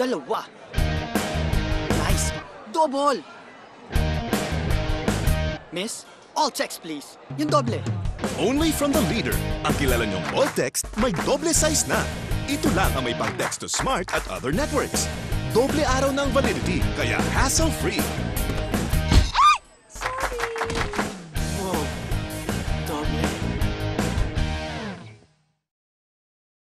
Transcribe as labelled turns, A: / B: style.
A: Dalawa. Nice. Double. Miss, all text please. Yung doble.
B: Only from the leader. Ang kilala niyong all text, may doble size na. Ito lang ang may pang-text to Smart at other networks. Doble araw ng validity, kaya hassle-free.